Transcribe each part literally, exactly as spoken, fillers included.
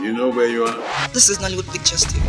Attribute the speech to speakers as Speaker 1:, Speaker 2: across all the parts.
Speaker 1: You know where you are?
Speaker 2: This is Nollywood Pictures T V.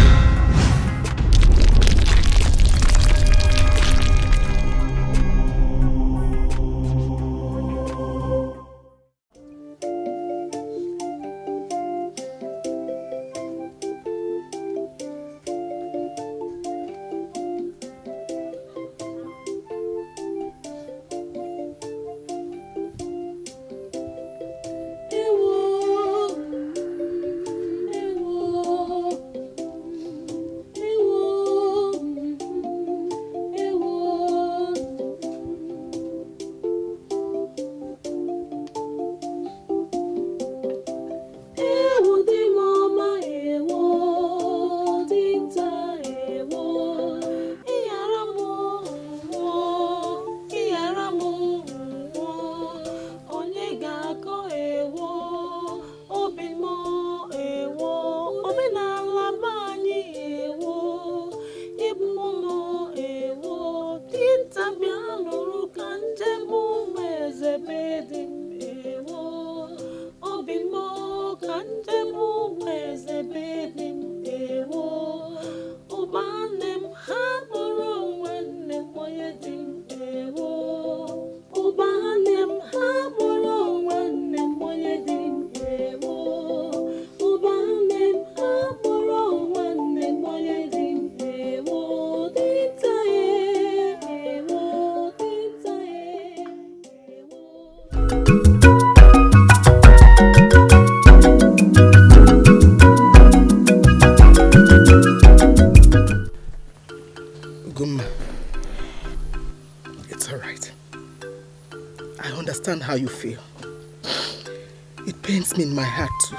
Speaker 3: How you feel. It pains me in my heart too.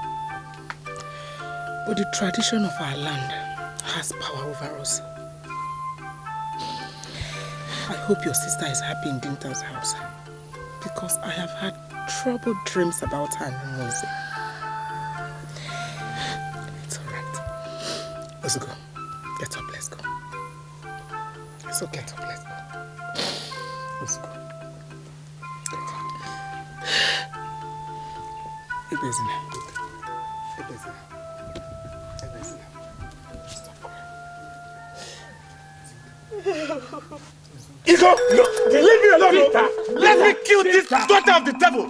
Speaker 3: But the tradition of our land has power over us. I hope your sister is happy in Dinta's house, because I have had troubled dreams about her and Mose. It's alright. Let's go. Get up, let's go. It's okay. Get up, let's go. Let's go. Ebezina. Ebezina. Ebezina. Stop crying. Iko! No! Leave me alone! Rita. Let me kill this daughter of the devil!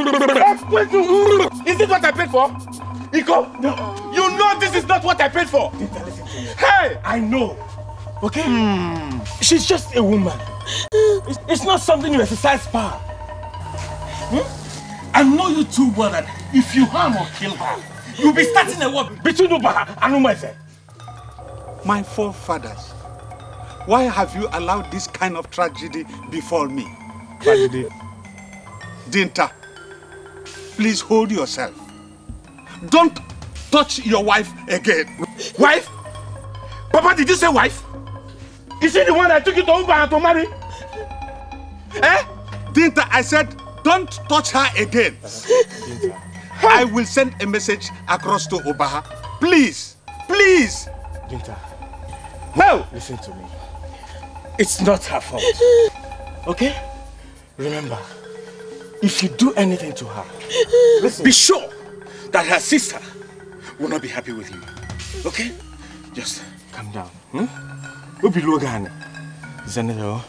Speaker 3: Is this what I paid for? Iko! No! You know this is not what I paid for! Rita, listen to me. Hey! I know! Okay? Hmm. She's just a woman. It's, it's not something you exercise power. Hmm? I know you too well that if you harm or kill her, you'll be starting a war between Mbaka and Umeze.
Speaker 4: My forefathers, why have you allowed this kind of tragedy befall me? Tragedy? Dinta, please hold yourself. Don't touch your wife again.
Speaker 3: Wife? Papa, did you say wife? Is she the one that took you to Mbaka to marry? Eh?
Speaker 4: Dinta, I said, don't touch her again. I will send a message across to Obaha. Please, please.
Speaker 3: Dinta, well, listen to me. It's not her fault. Okay? Remember, if you do anything to her, listen, be sure that her sister will not be happy with you. Okay? Just calm down. Hmm? Obi Logan. Zenero.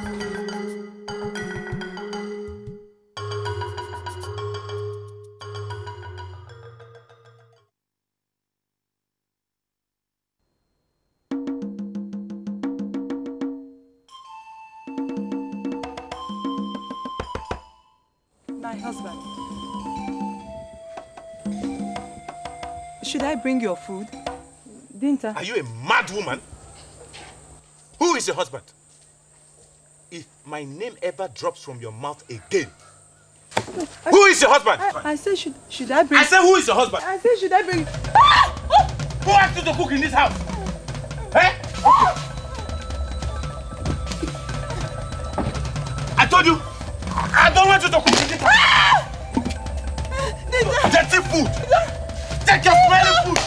Speaker 5: Should I bring your food? Dinta.
Speaker 3: Are you a mad woman? Who is your husband? If my name ever drops from your mouth again, no, I, who is your husband?
Speaker 5: I, I said, should, should I bring...
Speaker 3: I said, who is your husband?
Speaker 5: I said, should I bring...
Speaker 3: Who asked you to cook in this house? Eh? I told you, I don't want you to cook in this house. Dirty food. Take your smelly food!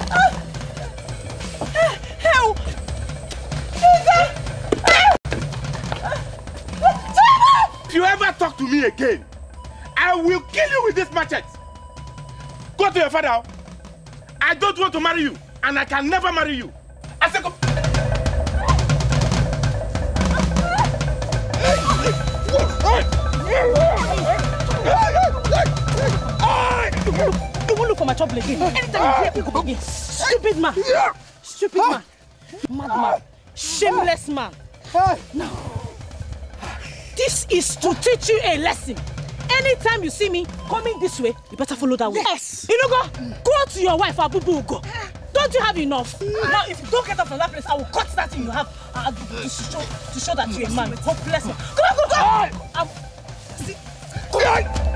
Speaker 5: Help!
Speaker 3: If you ever talk to me again, I will kill you with this machete. Go to your father. I don't want to marry you, and I can never marry you. I said, go.
Speaker 5: You won't look for my trouble again. Anytime you hear people again. Stupid man. Stupid man. Mad man. Shameless man. Now, this is to teach you a lesson. Anytime you see me coming this way, you better follow that way. Yes. You know, go, go to your wife, Abubu Ugo. Don't you have enough? Now, if you don't get up from that place, I will cut that thing you have uh, to, show, to show that you're a man. Hopeless man. Come on, go, go! I'm, see, come on!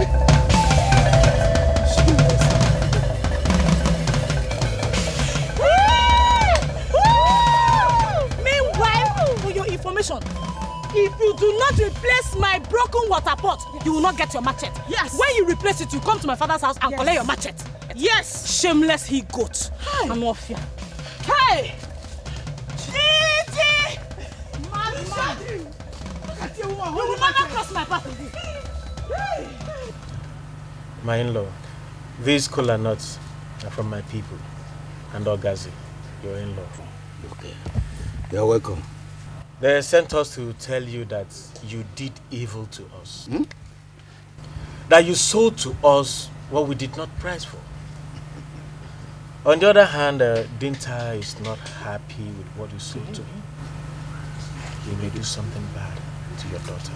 Speaker 5: Meanwhile, for your information, if you do not replace my broken water pot, you will not get your machete. Yes. When you replace it, you come to my father's house and yes. collect your machete. Yes. Shameless he goat. Hi. I'm off here. Hey! Chiege! Man, you will never cross my path again.
Speaker 3: My in-law, these kola nuts are from my people. And Ogazi, your in-law.
Speaker 1: Okay. You're welcome.
Speaker 3: They sent us to tell you that you did evil to us. Hmm? That you sold to us what we did not price for. On the other hand, uh, Dinta is not happy with what you sold to him. You may do something bad to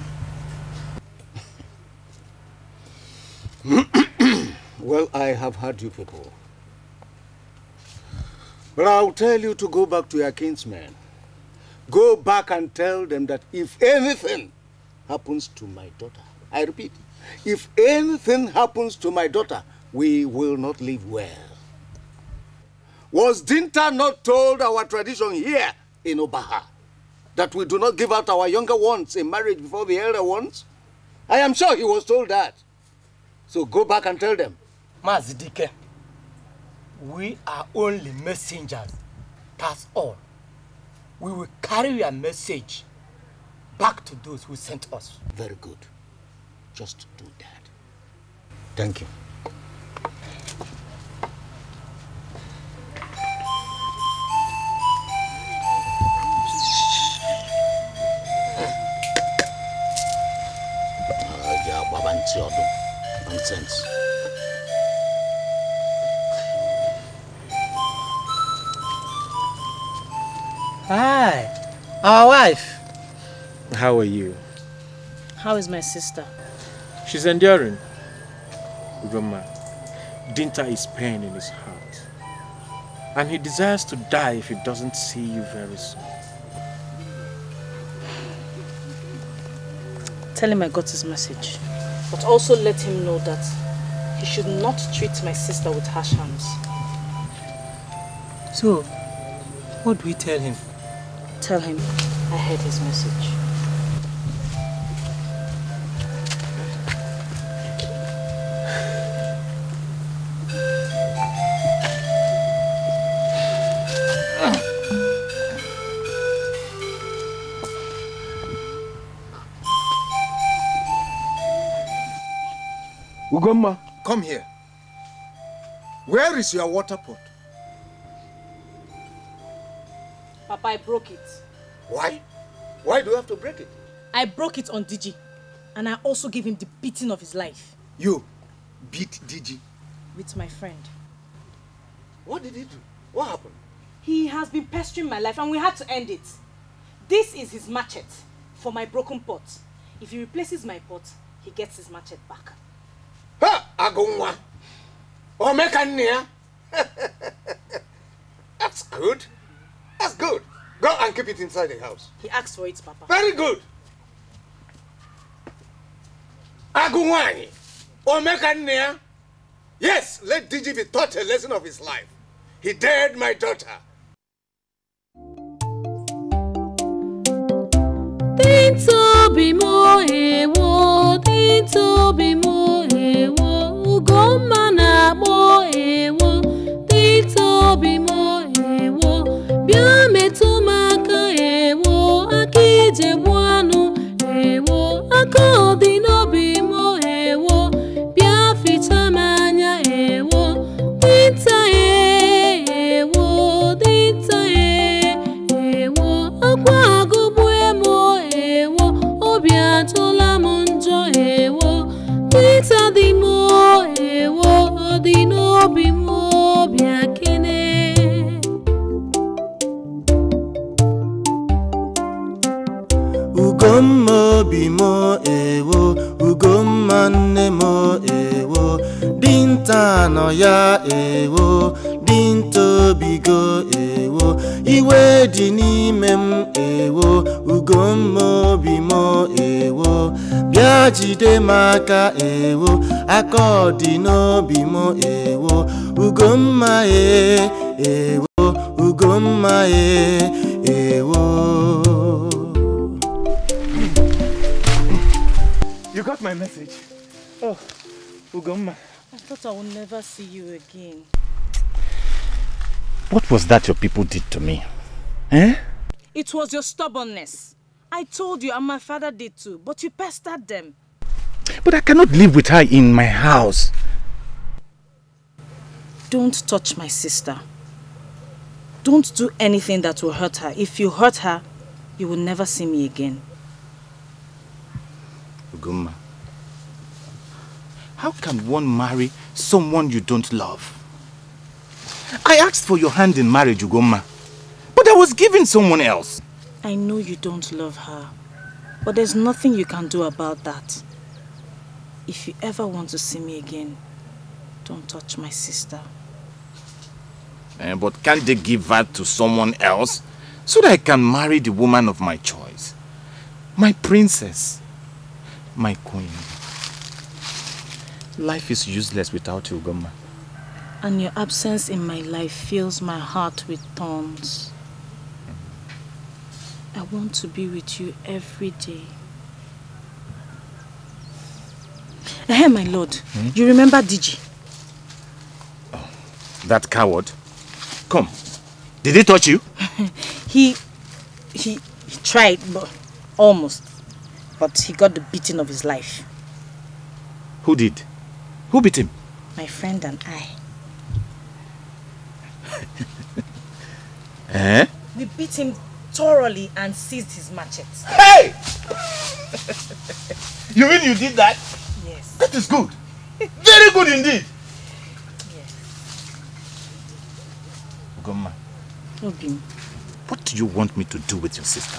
Speaker 3: your daughter.
Speaker 1: Well, I have heard you people. But I'll tell you to go back to your kinsmen. Go back and tell them that if anything happens to my daughter, I repeat, if anything happens to my daughter, we will not live well. Was Dinta not told our tradition here in Obaha that we do not give out our younger ones in marriage before the elder ones? I am sure he was told that. So go back and tell them.
Speaker 2: Mazidike, we are only messengers. That's all. We will carry your message back to those who sent us.
Speaker 1: Very good. Just do that. Thank you. Nonsense.
Speaker 2: Hi, our wife.
Speaker 3: How are you?
Speaker 5: How is my sister?
Speaker 3: She's enduring. Ugomma, Dinta is pain in his heart. And he desires to die if he doesn't see you very soon.
Speaker 5: Tell him I got his message. But also let him know that he should not treat my sister with harsh hands.
Speaker 2: So, what do we tell him?
Speaker 5: Tell him I heard his message.
Speaker 4: Ugomma, come here. Where is your water pot?
Speaker 5: Papa, I broke it.
Speaker 1: Why? Why do you have to break it?
Speaker 5: I broke it on Digi. And I also gave him the beating of his life.
Speaker 4: You beat Digi?
Speaker 5: With my friend.
Speaker 1: What did he do? What happened?
Speaker 5: He has been pestering my life and we had to end it. This is his machete for my broken pot. If he replaces my pot, he gets his machete back.
Speaker 1: Ha! Agumwa! Oh, make a near. That's good. That's good. Go and keep it inside the house.
Speaker 5: He asked for it, Papa.
Speaker 1: Very good. Agumwani! Oh, make a near. Yes, let Digi be taught a lesson of his life. He dared my daughter.
Speaker 6: Dinto be mo ewo, dinto be mo ewo, Ugomma na mo ewo, dinto be mo ewo, bia metu maka ewo, akije buanu ewo, akodi no be mo ewo, bia ficha manya ewo, dinta ewo. obi mo bia kene.
Speaker 3: Ugomma bimo ewo, Ugomma nemo ewo, Dinta no ya ewo, Dinto bigo ewo, Iwe dini mem ewo, Ugomma bimo ewo, Biajide maka ewo, Akodi no bimo ewo, Ugomma e ewo, Ugomma e ewo. You got my message? Oh, Ugomma.
Speaker 5: I thought I would never see you again.
Speaker 3: What was that your people did to me? Eh?
Speaker 5: It was your stubbornness. I told you and my father did too, but you pestered them.
Speaker 3: But I cannot live with her in my house.
Speaker 5: Don't touch my sister. Don't do anything that will hurt her. If you hurt her, you will never see me again.
Speaker 3: Ugomma, how can one marry someone you don't love? I asked for your hand in marriage, Ugomma, but I was given someone else.
Speaker 5: I know you don't love her, but there's nothing you can do about that. If you ever want to see me again, don't touch my sister.
Speaker 3: Eh, but can't they give her to someone else so that I can marry the woman of my choice? My princess. My queen. Life is useless without you, Ugomma.
Speaker 5: And your absence in my life fills my heart with thorns. I want to be with you every day. Hey, my lord, hmm? You remember Digi?
Speaker 3: Oh, that coward. Come. Did he touch you?
Speaker 5: he, he, he tried, but almost. But he got the beating of his life.
Speaker 3: Who did? Who beat him?
Speaker 5: My friend and I.
Speaker 3: Eh?
Speaker 5: We beat him thoroughly and seized his machete.
Speaker 3: Hey! You mean you did that?
Speaker 5: Yes.
Speaker 3: That is good. Very good indeed.
Speaker 5: Yes.
Speaker 3: Ugomma.
Speaker 5: Obim.
Speaker 3: What do you want me to do with your sister?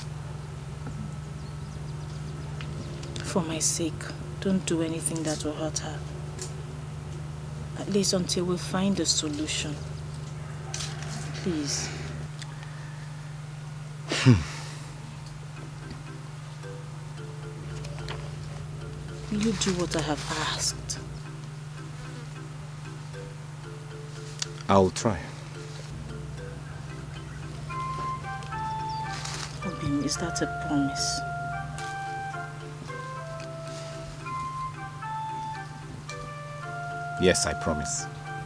Speaker 5: For my sake, don't do anything that will hurt her. At least until we find a solution. Please. Will you do what I have asked?
Speaker 3: I'll try.
Speaker 5: Obim, is that a promise?
Speaker 3: Yes, I promise.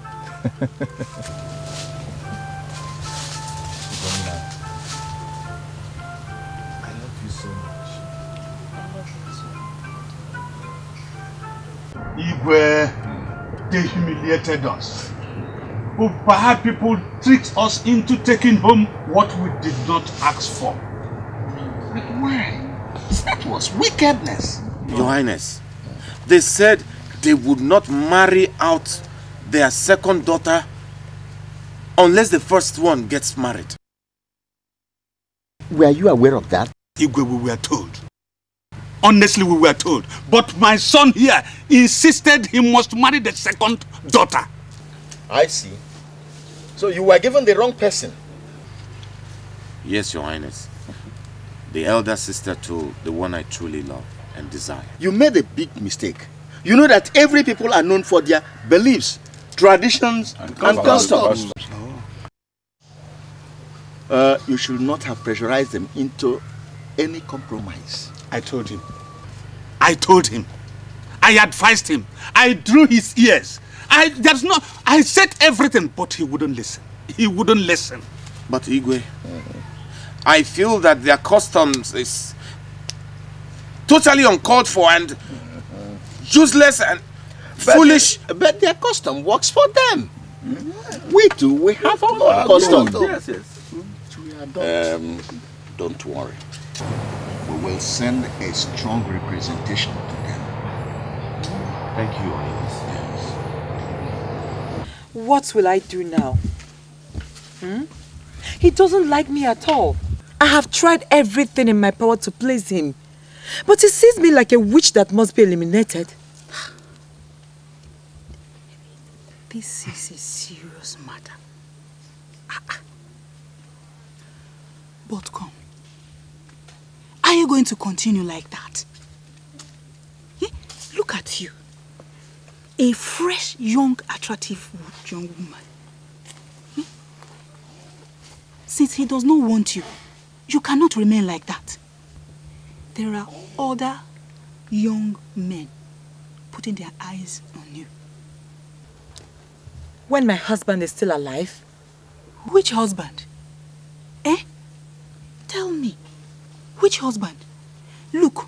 Speaker 3: I love you so much.
Speaker 5: I love you too.
Speaker 4: Igwe, they humiliated us. Perhaps people tricked us into taking home what we did not ask for.
Speaker 1: But why? That was wickedness.
Speaker 3: Your Highness, they said they would not marry out their second daughter unless the first one gets married.
Speaker 1: Were you aware of that?
Speaker 4: Igwe, we were told. Honestly, we were told. But my son here insisted he must marry the second daughter.
Speaker 7: I see. So you were given the wrong person.
Speaker 3: Yes, Your Highness. The elder sister to the one I truly love and desire.
Speaker 1: You made a big mistake. You know that every people are known for their beliefs, traditions, and, and customs. customs. Oh. Uh, you should not have pressurized them into any compromise.
Speaker 4: I told him. I told him. I advised him. I drew his ears. I there's no. I said everything, but he wouldn't listen. He wouldn't listen.
Speaker 3: But Igwe, mm-hmm. I feel that their customs is totally uncalled for and mm-hmm. useless and
Speaker 1: but
Speaker 3: foolish.
Speaker 1: They, but their custom works for them. Mm-hmm. We too. We have our own customs. Yes, yes. Um, don't worry. We will send a strong representation to them.
Speaker 3: Thank you, Highness.
Speaker 8: What will I do now? Hmm? He doesn't like me at all. I have tried everything in my power to please him. But he sees me like a witch that must be eliminated.
Speaker 5: This is a serious matter. But come, are you going to continue like that? Yeah? Look at you. A fresh, young, attractive young woman. Yeah? Since he does not want you, you cannot remain like that. There are other young men putting their eyes on you.
Speaker 8: When my husband is still alive?
Speaker 5: Which husband? Eh? Tell me, which husband? Look,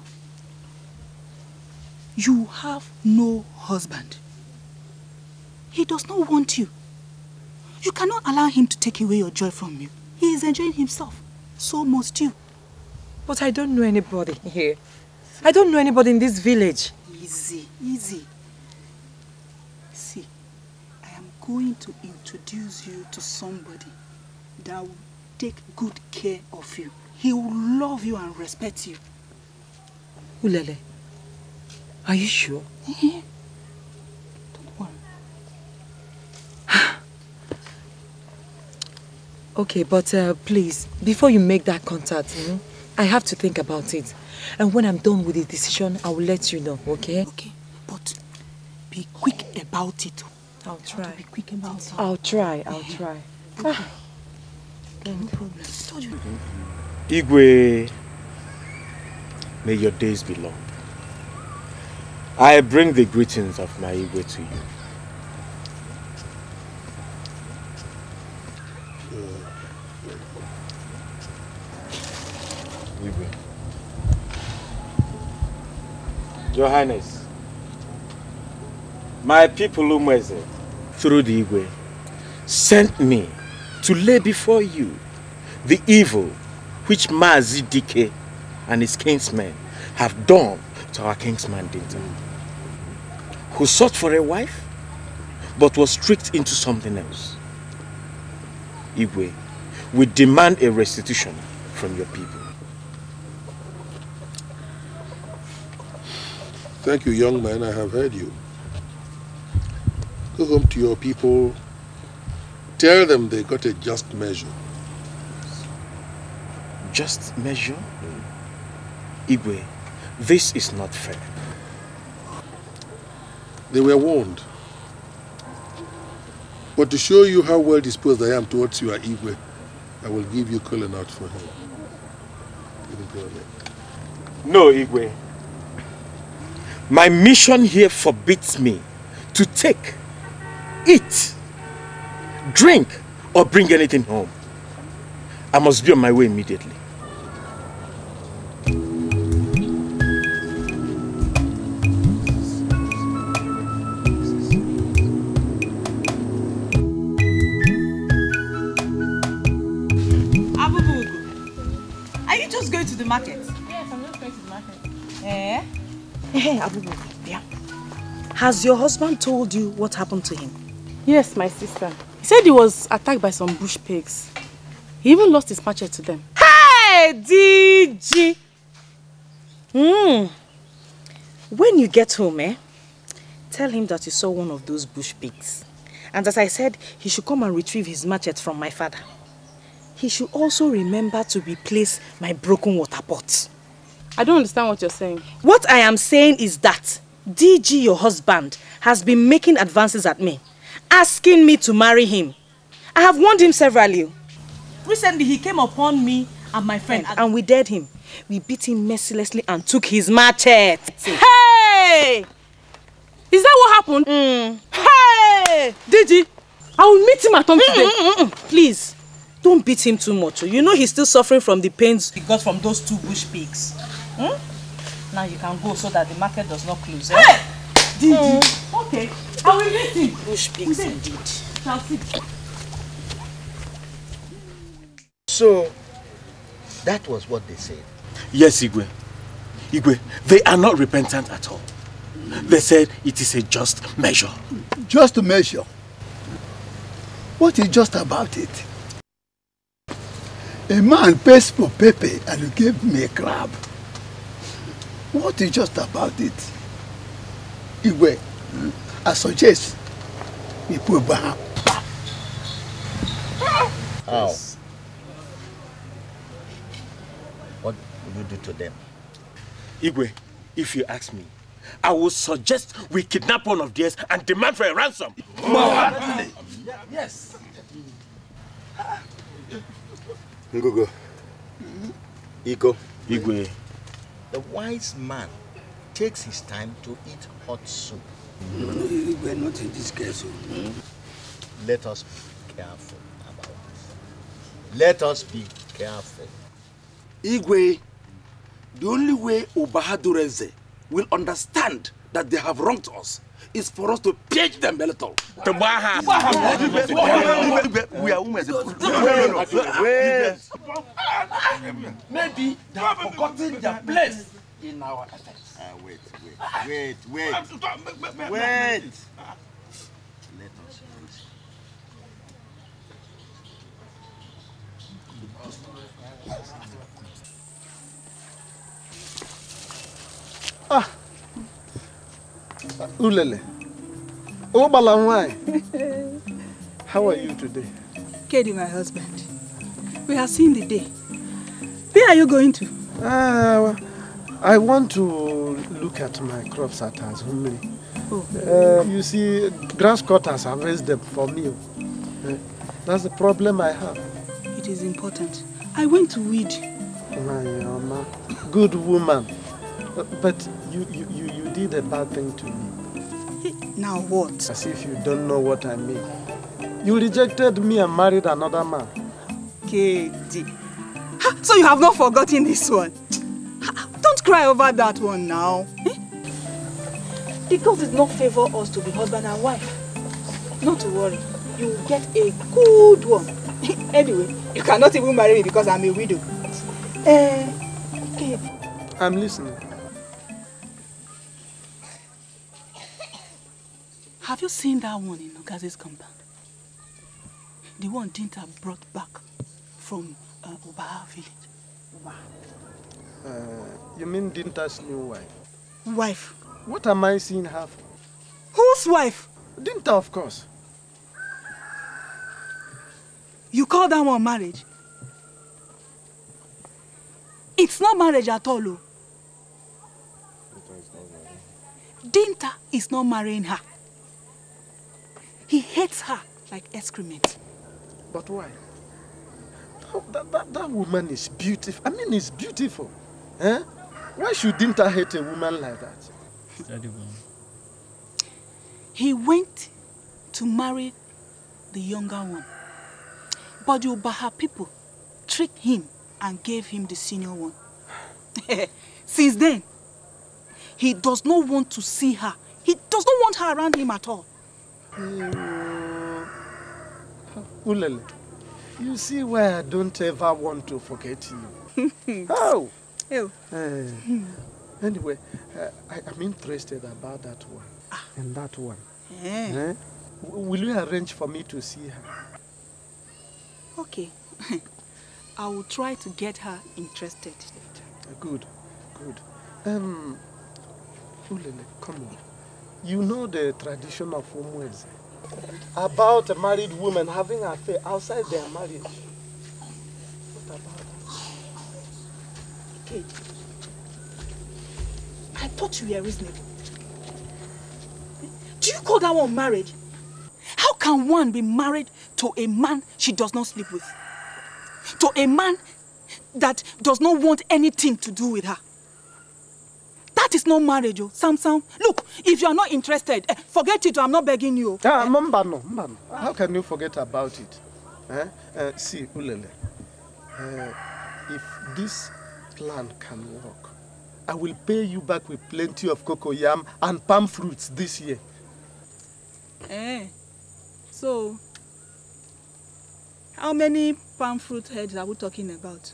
Speaker 5: you have no husband. He does not want you. You cannot allow him to take away your joy from you. He is enjoying himself. So must you.
Speaker 8: But I don't know anybody here. I don't know anybody in this village.
Speaker 5: Easy, easy. See, I am going to introduce you to somebody that will take good care of you. He will love you and respect you.
Speaker 8: Ulele, are you sure?
Speaker 5: Yeah. Don't worry.
Speaker 8: Okay, but uh, please, before you make that contact, you know, I have to think about it. And when I'm done with the decision, I will let you know, okay?
Speaker 5: Okay, but be quick about it.
Speaker 8: I'll try.
Speaker 5: Be quick about it.
Speaker 8: I'll try, I'll yeah. try.
Speaker 5: Okay. Ah. Okay, no problem. I told you.
Speaker 3: Igwe, may your days be long. I bring the greetings of my Igwe to you. Igwe. Your Highness, my people Umweze, through the Igwe, sent me to lay before you the evil which Mazi Dike and his kinsmen have done to our kinsman Dinta, who sought for a wife but was tricked into something else. Igwe, we demand a restitution from your people.
Speaker 9: Thank you, young man. I have heard you. Go home to your people. Tell them they got a just measure.
Speaker 3: Just measure? Mm. Igwe, this is not fair.
Speaker 9: They were warned. But to show you how well disposed I am towards you, Igwe, I will give you calling out for him.
Speaker 3: No, Igwe. My mission here forbids me to take, eat, drink, or bring anything home. I must be on my way immediately.
Speaker 5: Are you just going to the market?
Speaker 10: Yes, I'm just going to the market.
Speaker 5: Eh?
Speaker 8: Hey, Abubu, yeah. Has your husband told you what happened to him?
Speaker 10: Yes, my sister. He said he was attacked by some bush pigs. He even lost his machete to them.
Speaker 8: Hey, D G! Hmm. When you get home, eh, tell him that you saw one of those bush pigs. And as I said, he should come and retrieve his machete from my father. He should also remember to replace my broken water pot.
Speaker 10: I don't understand what you're saying.
Speaker 8: What I am saying is that D G, your husband, has been making advances at me, asking me to marry him. I have warned him severally.
Speaker 5: Recently, he came upon me and my friend.
Speaker 8: And, and we dared him. We beat him mercilessly and took his machete.
Speaker 10: Hey! Is that what happened?
Speaker 8: Mm.
Speaker 10: Hey! D G, I will meet him at home today.
Speaker 8: Mm, mm, mm. Please, don't beat him too much. You know he's still suffering from the pains
Speaker 5: he got from those two bush pigs. Hmm? Now you can go so that the market does not close. Eh?
Speaker 10: Hey!
Speaker 5: D G. Mm. Okay. I will meet him.
Speaker 8: Bush pigs indeed.
Speaker 5: Shall see.
Speaker 1: So, that was what they said.
Speaker 3: Yes, Igwe. Igwe, they are not repentant at all. They said it is a just measure.
Speaker 11: Just a measure? What is just about it? A man pays for pepper and you gave me a crab. What is just about it? Igwe, I suggest we put back.
Speaker 7: How? What will you do to them?
Speaker 3: Igwe, if you ask me, I will suggest we kidnap one of theirs and demand for a ransom.
Speaker 7: Yes.
Speaker 1: Ngugo. Iko.
Speaker 3: Igwe.
Speaker 7: The wise man takes his time to eat hot soup.
Speaker 11: No, no, Igwe, not in this case.
Speaker 7: Hmm? Let us be careful about this. Let us be careful.
Speaker 12: Igwe, the only way Ubahadureze will understand that they have wronged us is for us to page them a little.
Speaker 3: We
Speaker 12: are women. Maybe they have forgotten their place in our efforts.
Speaker 7: Uh, wait, wait, wait, wait. Wait. Let us please.
Speaker 13: Ah. Ulele. Oh, Balamwai. How are you today?
Speaker 10: Kedi, my husband. We have seen the day. Where are you going to?
Speaker 13: Uh, I want to look at my crops at Azumri.
Speaker 10: Oh.
Speaker 13: Uh, you see, grass cutters have raised them for me. Uh, that's the problem I have.
Speaker 10: It is important. I went to weed.
Speaker 13: My Mama, good woman. Uh, but you, you, you, you did a bad thing to me.
Speaker 10: Now what?
Speaker 13: As if you don't know what I mean. You rejected me and married another man.
Speaker 10: Kedi. So you have not forgotten this one? Don't cry over that one now. Eh?
Speaker 8: Because it does not favor us to be husband and wife. Not to worry. You will get a good one.
Speaker 10: Anyway, you cannot even marry me because I'm a widow. Uh, okay.
Speaker 13: I'm listening.
Speaker 10: Have you seen that one in Ogaze's compound? The one Dinta brought back from uh, Ubaha village.
Speaker 13: Uh, you mean Dinta's new wife?
Speaker 10: Wife?
Speaker 13: What am I seeing her for?
Speaker 10: Whose wife?
Speaker 13: Dinta, of course.
Speaker 10: You call that one marriage? It's not marriage at all. Oh. Dinta is not marrying her. He hates her like excrement.
Speaker 13: But why? That, that, that woman is beautiful. I mean, it's beautiful. Eh? Why should Dinta hate a woman like that?
Speaker 10: He went to marry the younger one. But the Ubaha people tricked him and gave him the senior one. Since then, he does not want to see her. He does not want her around him at all.
Speaker 13: Uh, Ulele, you see why I don't ever want to forget you. How?
Speaker 10: Oh.
Speaker 13: Uh, anyway, uh, I, I'm interested about that one. Ah. And that one.
Speaker 10: Yeah.
Speaker 13: Eh? Will you arrange for me to see her?
Speaker 10: Okay. I will try to get her interested.
Speaker 13: Good, good. Um, Ulele, come on. You know the tradition of Umweze about a married woman having an affair outside their marriage. What about that?
Speaker 10: Okay. I thought you were reasonable. Do you call that one marriage? How can one be married to a man she does not sleep with? To a man that does not want anything to do with her? That is not marriage, oh. Sam Sam. Look, if you are not interested, eh, forget it. I'm not begging you.
Speaker 13: Ah, Mbano, Mbano. How can you forget about it? Eh? Uh, see, Ulele, uh, if this plan can work, I will pay you back with plenty of cocoa yam and palm fruits this year.
Speaker 10: Eh? So, how many palm fruit heads are we talking about?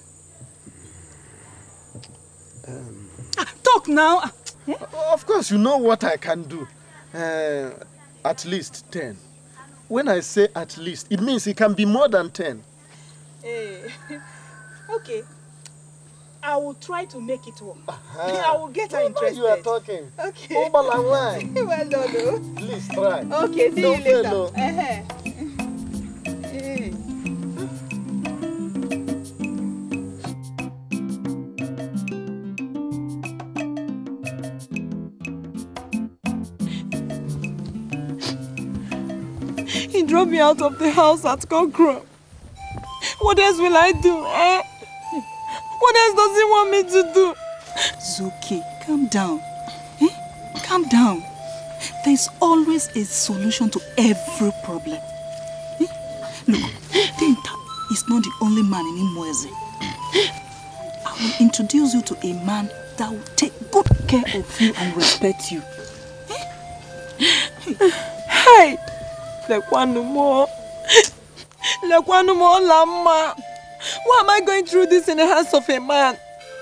Speaker 13: Um,
Speaker 10: ah, talk now.
Speaker 13: Of course, you know what I can do. Uh, at least ten. when I say at least, it means it can be more than ten.
Speaker 10: Hey. Okay. I will try to make it work.
Speaker 13: Uh-huh.
Speaker 10: I will get her interested.
Speaker 13: You are talking.
Speaker 10: Okay.
Speaker 13: Oh, Balawai.
Speaker 10: Well done, though.
Speaker 13: Please try.
Speaker 10: Okay, see
Speaker 13: Don't
Speaker 10: you later.
Speaker 13: fail,
Speaker 10: Uh-huh. Hey.
Speaker 5: He drove me out of the house at Kokro. What else will I do, eh? What else does he want me to do?
Speaker 10: It's okay. Calm down. Eh? Calm down. There's always a solution to every problem. Eh? Look, Dinta is not the only man in Imoeze. I will introduce you to a man that will take good care of you and respect you. Eh?
Speaker 5: Hey! Hey. Lekwanumo. Lekwanumo Lama. Why am I going through this in the hands of a man?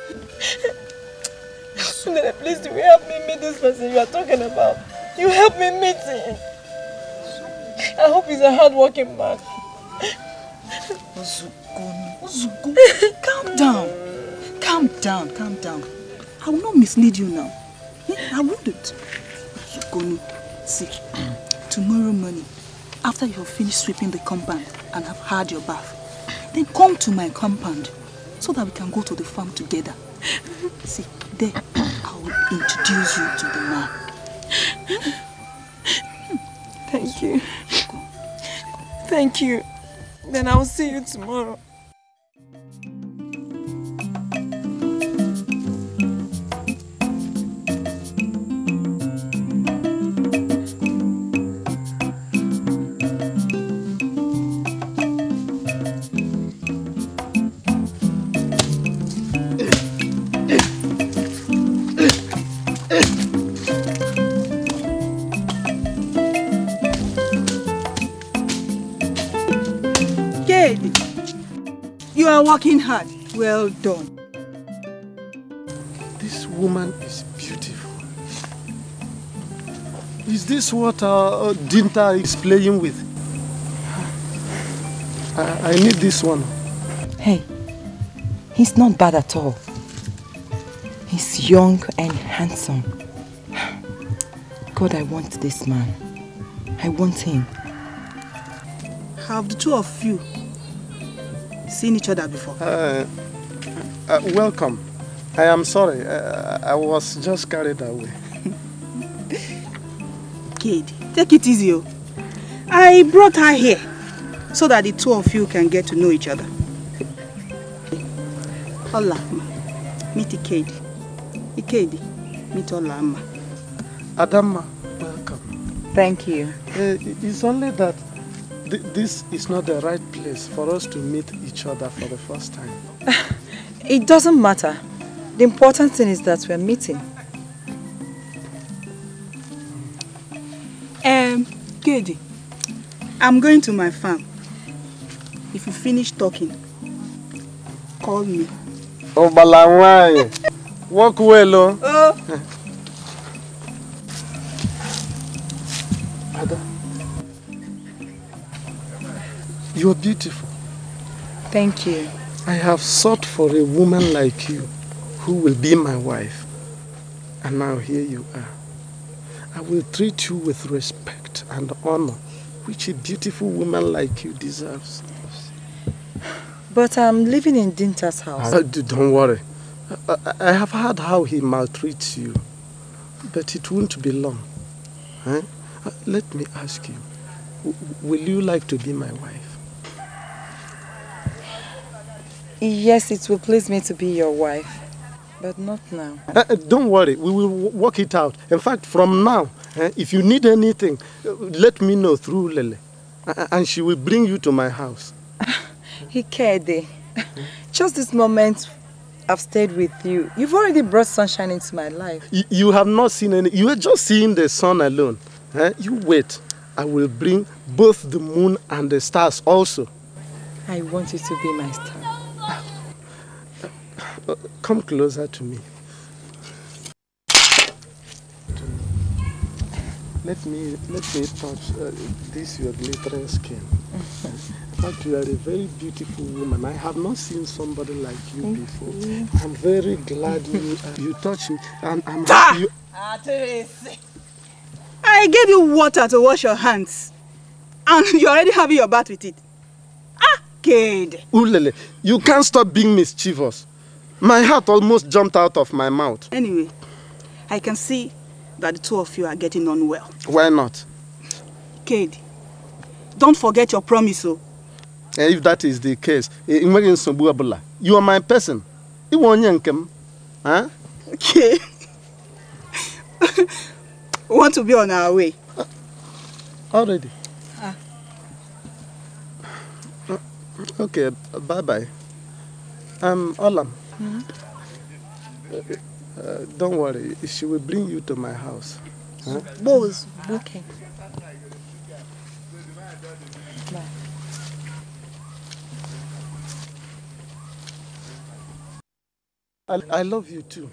Speaker 5: Please, do you help me meet this person you are talking about? You help me meet him. I hope he's a hard-working man.
Speaker 10: Ozugun, Ozugun, calm down. Calm down, calm down. I will not mislead you now. I wouldn't. Ozugun, see, tomorrow morning, after you have finished sweeping the compound and have had your bath, then come to my compound so that we can go to the farm together. See, there I will introduce you to the man.
Speaker 5: Thank you. Thank you. Then I'll see you tomorrow.
Speaker 10: You are working hard. Well done.
Speaker 13: This woman is beautiful. Is this what uh, Dinta is playing with? I, I need this one.
Speaker 14: Hey, he's not bad at all. He's young and handsome. God, I want this man. I want him.
Speaker 10: Have the two of you seen each other before?
Speaker 13: Uh, uh, welcome. I am sorry. Uh, I was just carried away.
Speaker 10: Kid, take it easy. Oh. I brought her here so that the two of you can get to know each other. Hola, meet Ikedi. Ikedi, meet Olama.
Speaker 13: Adama, welcome.
Speaker 14: Thank you.
Speaker 13: Uh, it's only that th this is not the right place for us to meet each other for the first time.
Speaker 14: It doesn't matter. The important thing is that we're meeting.
Speaker 10: Um, Kedi, I'm going to my farm. If you finish talking, call me.
Speaker 13: Oh, Balawai. Walk well, oh.
Speaker 10: Oh.
Speaker 13: Ada, you are beautiful.
Speaker 14: Thank you.
Speaker 13: I have sought for a woman like you who will be my wife. And now here you are. I will treat you with respect and honor, which a beautiful woman like you deserves.
Speaker 14: But I'm living in Dinta's house.
Speaker 13: Uh, don't worry. I, I have heard how he maltreats you. But it won't be long. Huh? Uh, let me ask you, w will you like to be my wife?
Speaker 14: Yes, it will please me to be your wife. But not now.
Speaker 13: Uh, uh, don't worry, we will work it out. In fact, from now, uh, if you need anything, uh, let me know through Lele. Uh, and she will bring you to my house.
Speaker 14: Ikede, just this moment I've stayed with you. You've already brought sunshine into my life.
Speaker 13: Y you have not seen any. You are just seeing the sun alone. Uh, you wait. I will bring both the moon and the stars also.
Speaker 14: I want you to be my star.
Speaker 13: Uh, come closer to me. let me let me touch uh, this your glittering skin. In fact, you are a very beautiful woman. I have not seen somebody like you Thank before. You. I'm very glad you uh, you touched me, and I'm happy. You...
Speaker 10: I gave you water to wash your hands, and you're already having your bath with it. Ah, kid.
Speaker 13: Ulele, you can't stop being mischievous. My heart almost jumped out of my mouth.
Speaker 10: Anyway, I can see that the two of you are getting on well.
Speaker 13: Why not?
Speaker 10: Kid, don't forget your promise, oh.
Speaker 13: If that is the case, you are my person. You want yankem, huh?
Speaker 10: Okay. We want to be on our way.
Speaker 13: Uh, already?
Speaker 10: Ah.
Speaker 13: Uh, okay, bye-bye. Um, Olam.
Speaker 10: Mm-hmm.
Speaker 13: uh, uh, don't worry, she will bring you to my house. Huh?
Speaker 10: Both. Okay.
Speaker 13: Bye. I, I love you too.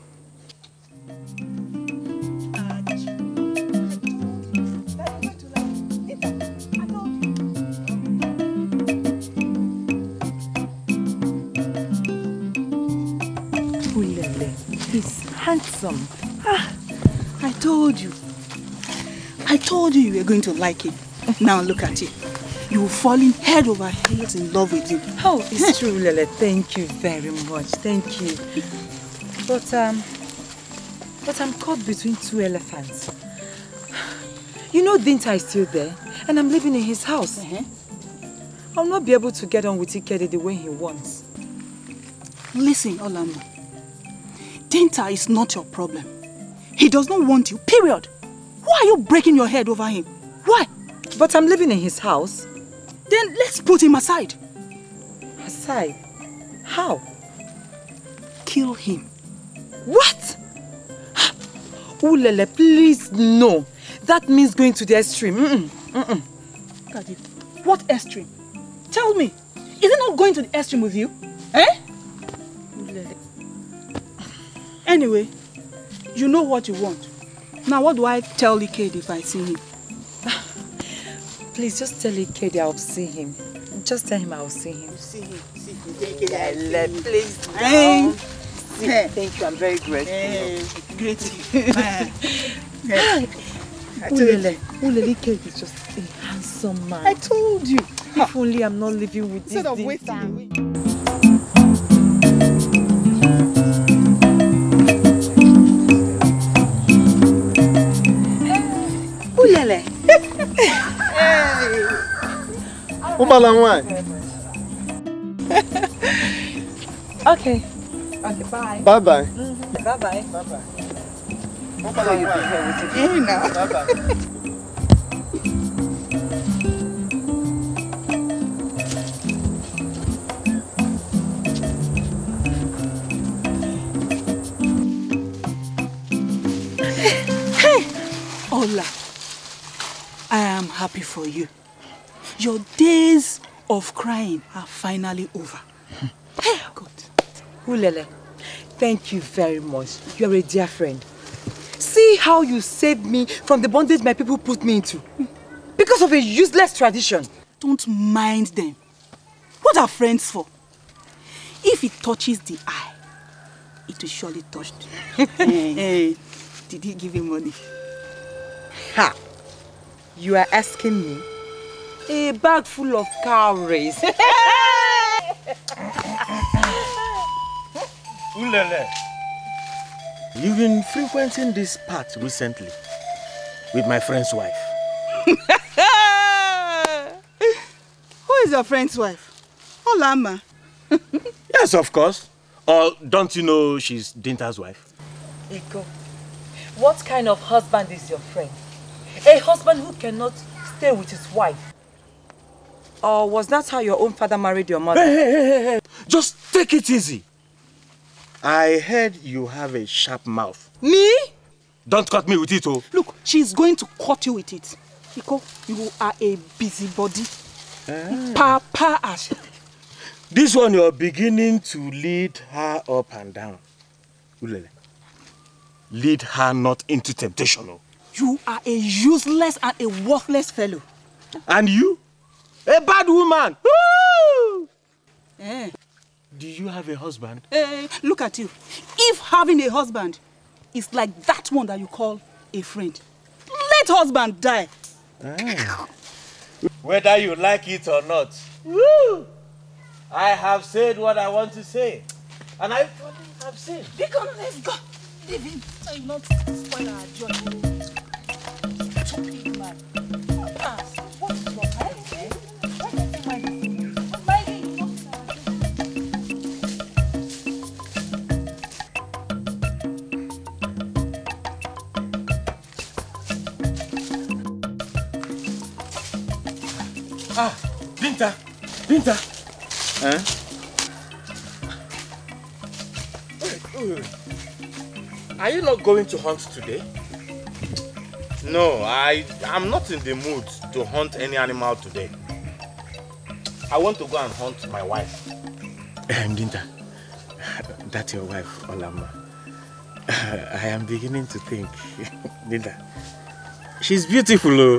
Speaker 10: He's handsome. Ah, I told you. I told you you were going to like it. Now look at you. You're falling head over heels in love with him.
Speaker 14: Oh, it's true, Lele. Thank you very much. Thank you. But um, but I'm caught between two elephants. You know Dinta is still there, and I'm living in his house. Uh-huh. I'll not be able to get on with Ikede the way he wants.
Speaker 10: Listen, Olamo. Dinta is not your problem. He does not want you, period. Why are you breaking your head over him? Why?
Speaker 14: But I'm living in his house.
Speaker 10: Then let's put him aside.
Speaker 14: Aside? How?
Speaker 10: Kill him.
Speaker 14: What? Ulele, please, no. That means going to the extreme. Mm-mm. Mm-mm.
Speaker 10: Daddy, what extreme? Tell me, is it not going to the extreme with you? Eh? Ulele. Anyway, you know what you want. Now what do I tell Ikede if I see him?
Speaker 14: Please, just tell Ikede I'll see him. Just tell him I'll see him.
Speaker 10: See him. See him.
Speaker 14: Ikede, please.
Speaker 10: Hey.
Speaker 14: See, hey. Thank you. I'm very grateful.
Speaker 10: Hey. Grateful.
Speaker 14: Ulele, Ulele Ikede is just a handsome man.
Speaker 10: I told you.
Speaker 14: If only I'm not living with this.
Speaker 10: Instead of wasting. Ulele.
Speaker 13: Hey. Ubalangwai.
Speaker 14: Okay.
Speaker 10: Okay, bye.
Speaker 13: Bye bye.
Speaker 14: Mm-hmm. Bye bye.
Speaker 13: Bye bye.
Speaker 14: So you'll be here with
Speaker 10: Hey, now.
Speaker 13: Bye bye.
Speaker 10: Ola, I am happy for you. Your days of crying are finally over. Hey, God.
Speaker 14: Ulele, thank you very much. You're a dear friend. See how you saved me from the bondage my people put me into. Because of a useless tradition.
Speaker 10: Don't mind them. What are friends for? If it touches the eye, it will surely touch you. Hey, hey, did he give you money?
Speaker 14: Ha! You are asking me? A bag full of cowries.
Speaker 3: Ulele, you've been frequenting this part recently with my friend's wife.
Speaker 10: Who is your friend's wife? Olama.
Speaker 3: Yes, of course. Or don't you know she's Dinta's wife?
Speaker 14: Ego, what kind of husband is your friend? A husband who cannot stay with his wife. Or was that how your own father married your mother?
Speaker 3: Hey, hey, hey, hey. Just take it easy. I heard you have a sharp mouth.
Speaker 10: Me?
Speaker 3: Don't cut me with it, oh.
Speaker 10: Look, she's going to cut you with it. Iko, you are a busybody. Ah. Papa Ash.
Speaker 3: This one you're beginning to lead her up and down. Ulele. Lead her not into temptation, oh.
Speaker 10: You are a useless and a worthless fellow.
Speaker 3: And you? A bad woman! Woo!
Speaker 10: Eh.
Speaker 3: Do you have a husband?
Speaker 10: Eh, look at you. If having a husband is like that one that you call a friend, let husband die.
Speaker 3: Ah. Whether you like it or not, woo! I have said what I want to say. And I have said.
Speaker 10: Deacon, let's go. Leave him. So you not spoil our joy. Stupid man. Ah, what's your mind? What is your mind?
Speaker 3: Ah, Dinta, Dinta.
Speaker 12: Eh?
Speaker 3: Wait, wait, wait. Are you not going to hunt today?
Speaker 12: No, I am not in the mood to hunt any animal today. I want to go and hunt my wife.
Speaker 3: Um, Dinta, that's your wife, Olama. I am beginning to think, Dinta, she's beautiful, oh.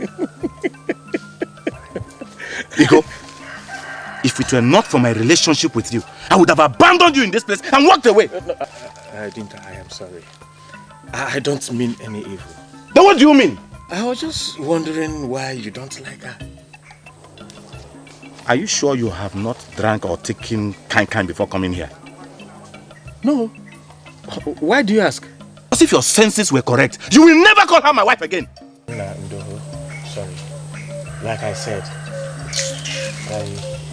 Speaker 12: Iko, if it were not for my relationship with you, I would have abandoned you in this place and walked away.
Speaker 3: Uh, no, uh, uh, Dinta, I am sorry. I, I don't mean any evil.
Speaker 12: Then what do you mean?
Speaker 3: I was just wondering why you don't like her.
Speaker 12: Are you sure you have not drank or taken kind kind before coming here?
Speaker 3: No. Why do you ask?
Speaker 12: As if your senses were correct. You will never call her my wife again.
Speaker 3: Nah, Ndoho, sorry. Like I said, I,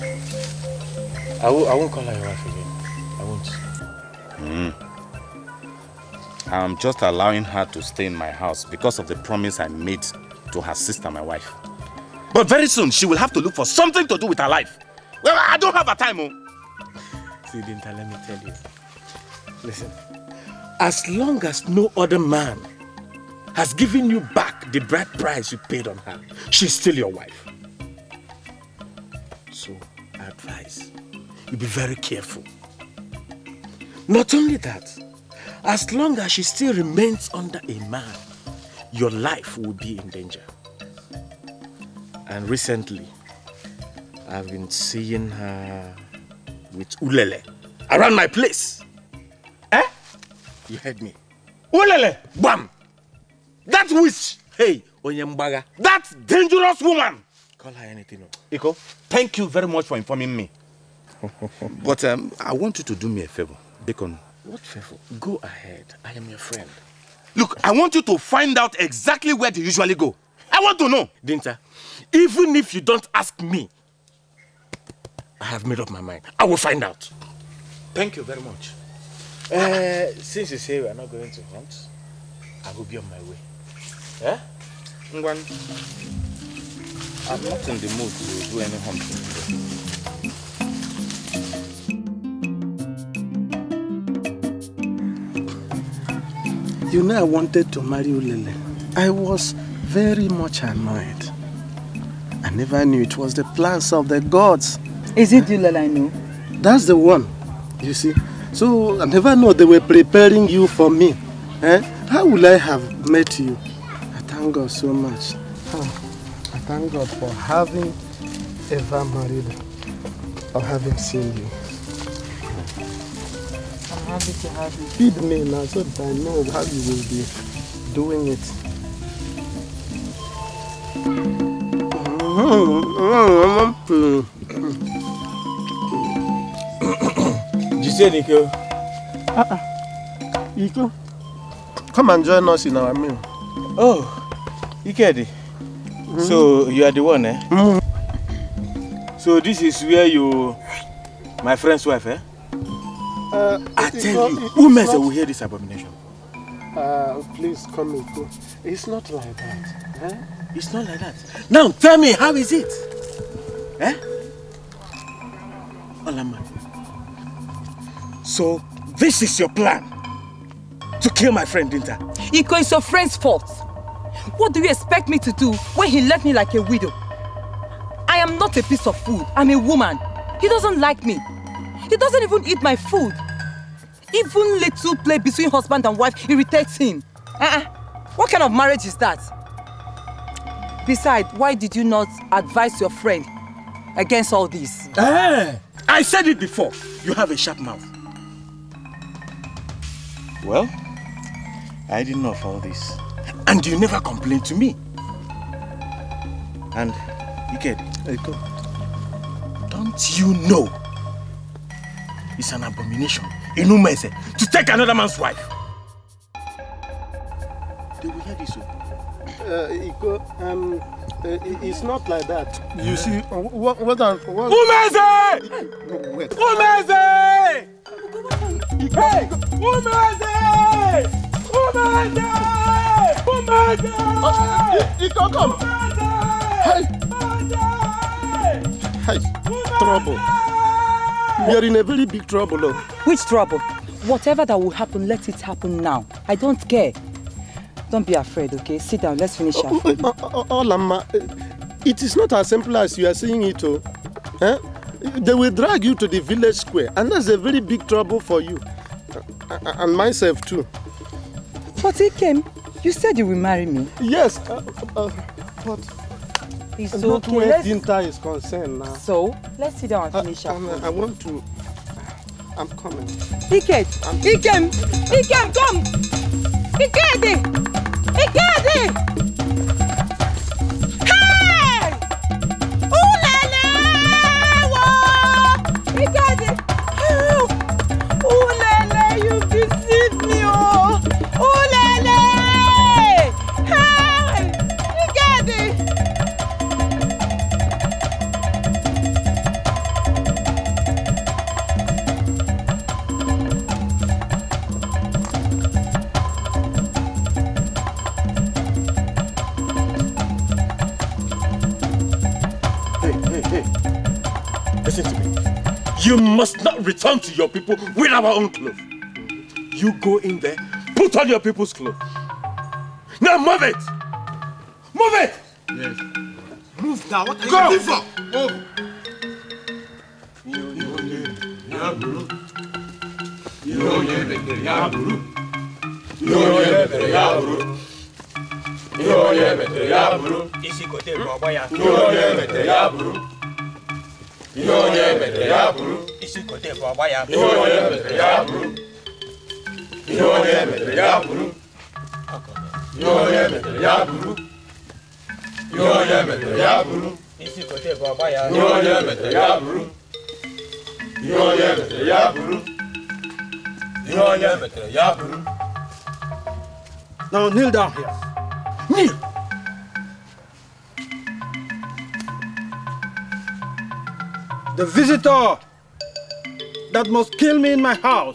Speaker 3: I, will, I won't call her your wife again. I won't.
Speaker 12: Mm. I'm just allowing her to stay in my house because of the promise I made to her sister, my wife. But very soon, she will have to look for something to do with her life. Well, I don't have a time, oh.
Speaker 3: See, Dinta, let me tell you. Listen, as long as no other man has given you back the bride price you paid on her, she's still your wife. So, I advise you be very careful. Not only that, as long as she still remains under a man, your life will be in danger. And recently, I've been seeing her with Ulele around my place. Eh? You heard me. Ulele! Bam! That witch! Hey, Onyembaga. That dangerous woman! Call her anything.
Speaker 12: Iko, thank you very much for informing me. But um, I want you to do me a favor. Bacon.
Speaker 3: What favor? Go ahead. I am your friend.
Speaker 12: Look, I want you to find out exactly where they usually go. I want to know.
Speaker 3: Dinta, even if you don't ask me, I have made up my mind. I will find out.
Speaker 12: Thank you very much.
Speaker 3: Uh, since you say we are not going to hunt, I will be on my way. Eh?
Speaker 12: Ngwan, I'm not in the mood to do any hunting today.
Speaker 13: You know, I wanted to marry Ulele. I was very much annoyed. I never knew it was the plans of the gods.
Speaker 14: Is it Ulele I know?
Speaker 13: That's the one, you see. So I never know they were preparing you for me. Eh? How will I have met you? I thank God so much. Oh, I thank God for having ever married or having seen you.
Speaker 14: I'm happy to have you.
Speaker 13: Feed me now so that I know how you will be doing it.
Speaker 3: Did you say Nico?
Speaker 13: Uh-uh. Iko, come and join us in our meal.
Speaker 3: Oh, Ikedi. Mm. So you are the one, eh?
Speaker 13: Mm.
Speaker 3: So this is where you, my friend's wife, eh?
Speaker 13: Uh,
Speaker 3: I tell you, who mess will hear this abomination?
Speaker 13: Uh, please come and go. It's not like that. Eh?
Speaker 3: It's not like that. Now tell me, how is it? Eh? Olama. So this is your plan to kill my friend Dinta?
Speaker 14: Iko, it's your friend's fault. What do you expect me to do when he left me like a widow? I am not a piece of food. I'm a woman. He doesn't like me. He doesn't even eat my food. Even little play between husband and wife irritates him. Uh-uh. What kind of marriage is that? Besides, why did you not advise your friend against all this?
Speaker 3: Eh, I said it before. You have a sharp mouth. Well, I didn't know of all this. And you never complained to me. And, Iked, don't you know it's an abomination in Umese to take another man's wife? They will hear this.
Speaker 13: Uh, Iko, um, uh, it's not like that. You see, uh, what, what are... What...
Speaker 3: Umese!
Speaker 13: No, wait.
Speaker 3: Umese! Hey! Umese! Umese! Umese!
Speaker 13: Iko, come! Hey! Hey! Trouble. We are in a very big trouble. Oh.
Speaker 14: Which trouble? Whatever that will happen, let it happen now. I don't care. Don't be afraid, okay? Sit down, let's finish our food.
Speaker 13: Oh, oh, oh, Lama, it is not as simple as you are saying it. Oh. Eh? They will drag you to the village square, and that's a very big trouble for you. Uh, and myself too.
Speaker 14: But he came. You said you will marry me.
Speaker 13: Yes, uh, uh, but
Speaker 14: it's
Speaker 13: not
Speaker 14: okay.
Speaker 13: where
Speaker 14: Let's...
Speaker 13: Dinta is concerned now.
Speaker 14: So, let's sit down and finish
Speaker 13: uh,
Speaker 14: our food.
Speaker 13: I want to... I'm coming.
Speaker 14: He came. He came. He came. Come. He came. Ikedi! Hey! Ulele! Ikedi! Ulele, you deceived me, oh! Ulele! Hey! Ikedi!
Speaker 3: Listen to me. You must not return to your people with our own clothes. You go in there, put on your people's clothes. Now move it! Move it!
Speaker 7: Yes.
Speaker 3: Move now. What are
Speaker 7: go.
Speaker 3: you looking for?
Speaker 7: Move.
Speaker 2: Isi kote baba ya.
Speaker 7: Chinyere metere ya buru.
Speaker 2: Isi kote baba ya.
Speaker 7: Chinyere metere ya buru. Chinyere metere ya buru. Chinyere metere ya buru. Chinyere metere ya buru.
Speaker 2: Isi kote baba ya.
Speaker 7: Chinyere metere ya buru. Chinyere metere ya buru. Chinyere metere ya buru.
Speaker 2: Now kneel down here.
Speaker 3: Kneel.
Speaker 2: The visitor that must kill me in my house,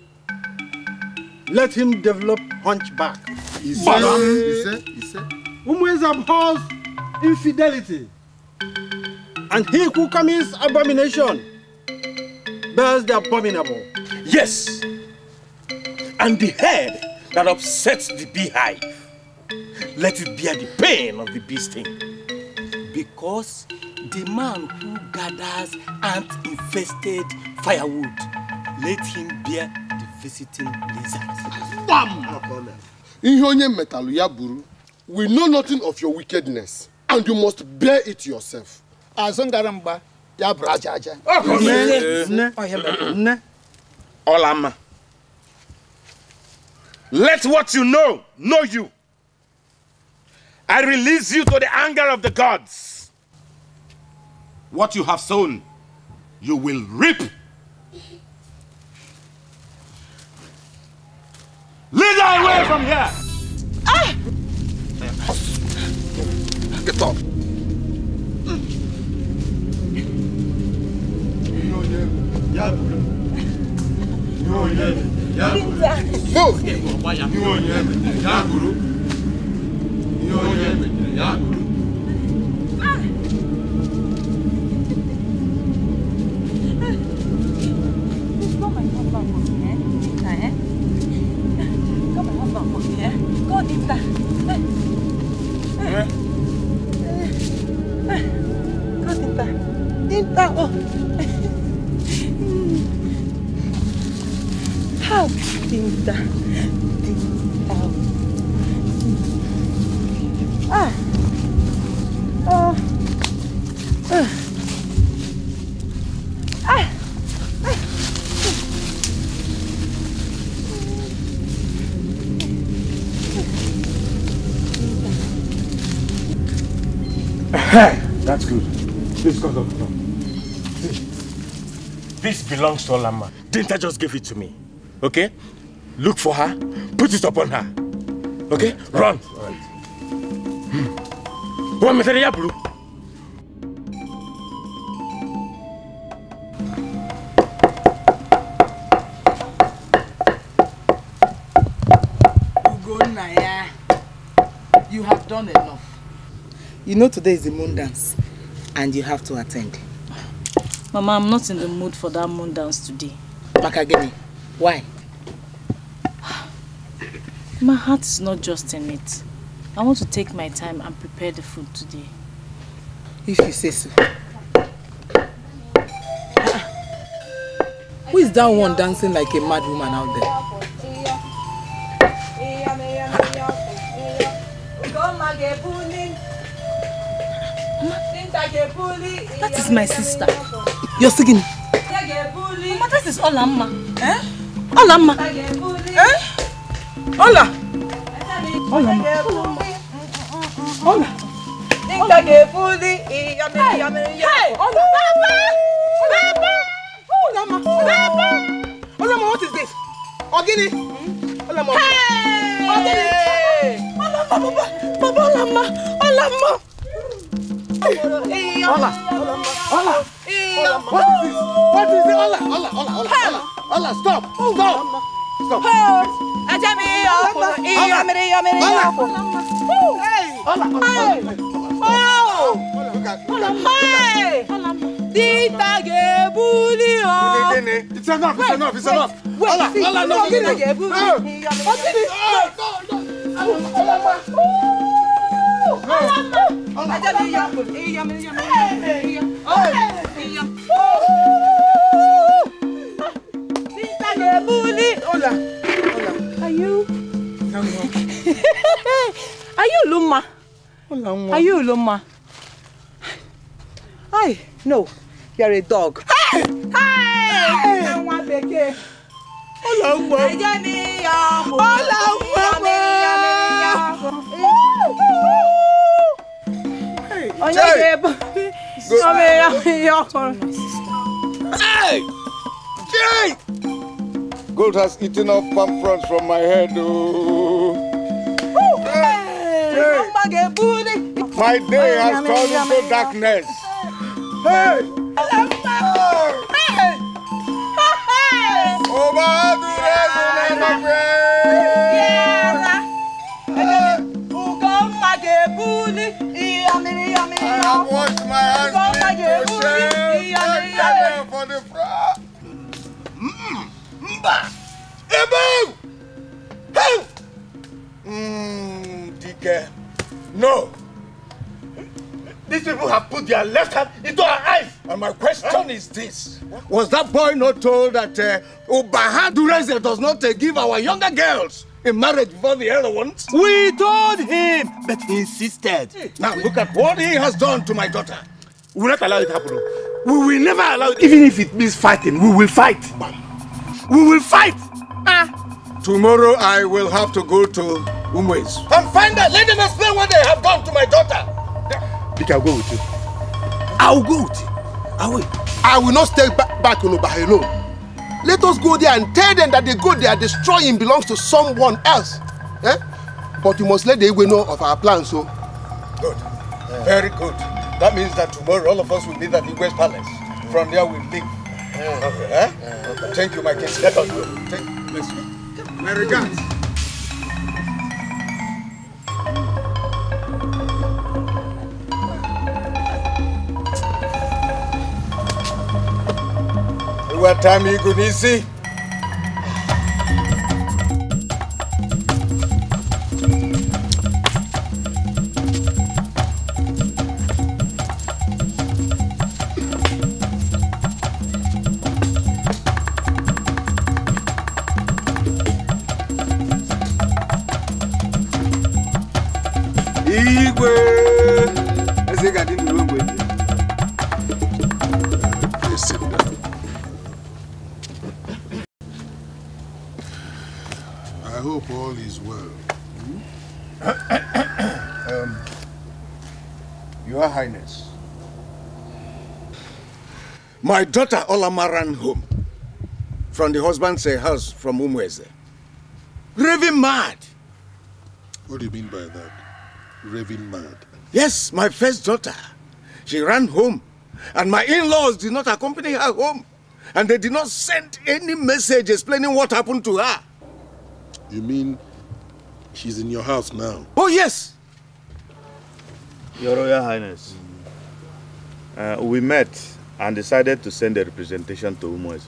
Speaker 2: let him develop hunchback.
Speaker 9: He said, he said, he said.
Speaker 2: Whom abhors infidelity, and he who commits abomination bears the abominable.
Speaker 3: Yes, and the head that upsets the beehive, let it bear the pain of the bee sting.
Speaker 2: Because the man who gathers ant-infested firewood, let him bear the visiting lizards.
Speaker 9: Bam! In onye metalu ya buru, we know nothing of your wickedness, and you must bear it yourself.
Speaker 11: Azongaramba ya brajaja.
Speaker 3: Olama. Let what you know know you. I release you to the anger of the gods. What you have sown, you will reap. Lead her away from here.
Speaker 11: Ah!
Speaker 9: Get up.
Speaker 14: How Dinta? Dinta.
Speaker 5: Ah. Oh. Uh. Ah.
Speaker 3: Hey, that's good. This goes up. See, this belongs to Olama. Dinta just gave it to me. Okay? Look for her, put it upon her. Okay? All Run. Right. All right. One material blue.
Speaker 5: Ugomma, you have done enough. You know today is the moon dance and you have to attend.
Speaker 8: Mama, I'm not in the mood for that moon dance today.
Speaker 5: Makagemi, why?
Speaker 8: My heart is not just in it. I want to take my time and prepare the food today.
Speaker 5: If you say so. Who is that one dancing like a mad woman out there?
Speaker 8: That is my sister.
Speaker 5: You're singing?
Speaker 8: Mama, that is Olamma. Eh? Olamma.
Speaker 5: Eh? Ola! Ola! Ola! Hey! Hey! Ola! Olama! Olama! Olama, what is this? Ogini! Olama! Hey! Ogini! Olama! Baba! Olama! Olama! Ola! Ola! What is this? What is it? Ola! Ola! Ola! Ola! Ola! Ola! Stop! Stop! Stop! Ajami! Ola! Ola! Oh! Look at Hey! Dinta gebuli oh! It's enough! It's enough! It's enough! Ola! Ola! No! Dinta gebuli! Ola! Are you? Are you Luma? Are you Luma? Hi. No, you're a dog. Hey! Hey! Hola, Mama. Hola, Mama.
Speaker 1: Hey! Jay! Gold has eaten off palm fronds from my head. Oh. Hey! My day has turned into darkness. Hey! I have washed my hands clean to shame for the fraud. Mba! Ebu! Hey! Mmm, Dike. No! These people have put their left hand into our eyes. And my question huh? is this. Was that boy not told that uh, Ubahadureze does not uh, give our younger girls in marriage before the elder ones?
Speaker 3: We told him, but he insisted.
Speaker 1: Now look at what he has done to my daughter.
Speaker 3: We will not allow it to happen. We will never allow it. Even if it means fighting, we will fight. We will fight.
Speaker 1: Ah. Tomorrow I will have to go to Umwes and find out. Let them explain what they have done to my daughter.
Speaker 3: Dick, I'll go with you. I'll go with you. I will.
Speaker 9: I will not stay back, back on Obaha alone. Let us go there and tell them that the gold they are destroying belongs to someone else. Eh? But you must let the Igwe know of our plans, so.
Speaker 1: Good. Yeah. Very good. That means that tomorrow all of us will meet at Igwe's palace. From there we'll leave. Yeah. Okay. Eh? Yeah. Okay. Thank you, my kids. Let us go. Thank you. Let's go. My regards. What time you could see? Igwe! I think I didn't know with you.
Speaker 4: Please sit down. I hope all is well. Hmm?
Speaker 1: um, Your Highness, my daughter Olama ran home from the husband's house from Umweze. Raving mad.
Speaker 4: What do you mean by that? Raving mad?
Speaker 1: Yes, my first daughter. She ran home, and my in-laws did not accompany her home, and they did not send any message explaining what happened to her.
Speaker 4: You mean she's in your house now?
Speaker 1: Oh, yes.
Speaker 12: Your Royal Highness, uh, we met and decided to send a representation to Umweze.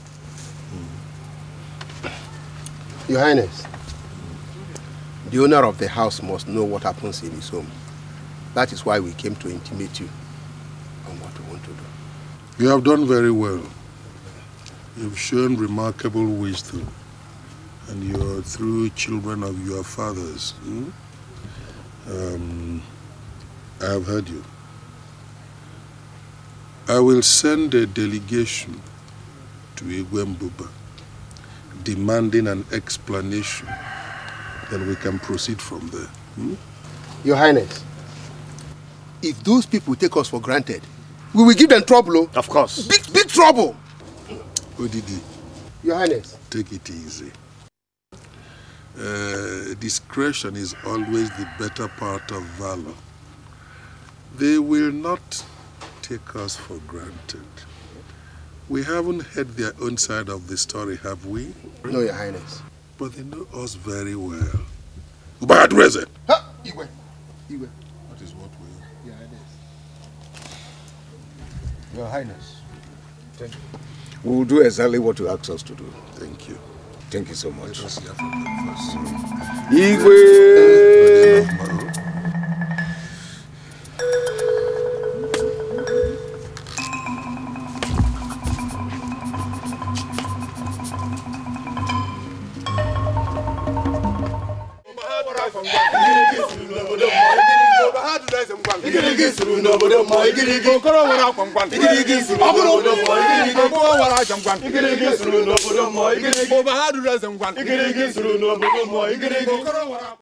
Speaker 9: Your Highness, the owner of the house must know what happens in his home. That is why we came to intimate you on what we want to do.
Speaker 4: You have done very well. You've shown remarkable wisdom. And you are true children of your fathers. Hmm? Um, I have heard you. I will send a delegation to Igwembuba demanding an explanation. Then we can proceed from there. Hmm?
Speaker 9: Your Highness, if those people take us for granted, we will give them trouble. Oh.
Speaker 12: Of course.
Speaker 9: Big, big trouble.
Speaker 4: Odidi.
Speaker 9: Your Highness.
Speaker 4: Take it easy. Uh, discretion is always the better part of valor. They will not take us for granted. We haven't heard their own side of the story, have we?
Speaker 9: No, Your Highness.
Speaker 4: But they know us very well. Ubadreze!
Speaker 9: Ha! Igwe! Igwe.
Speaker 4: That is what we...
Speaker 9: Your Highness.
Speaker 1: Your Highness. Thank you. We will do exactly what you asked us to do.
Speaker 4: Thank you.
Speaker 1: Thank you so much.
Speaker 4: Let us hear from them first.
Speaker 1: Igwe!